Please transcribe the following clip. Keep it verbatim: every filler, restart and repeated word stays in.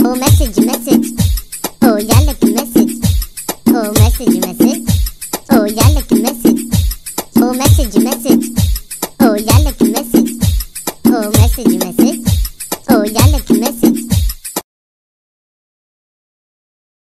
Oh message message. Oh yeah like a message. Oh message message. Oh yeah like a message. Oh message message.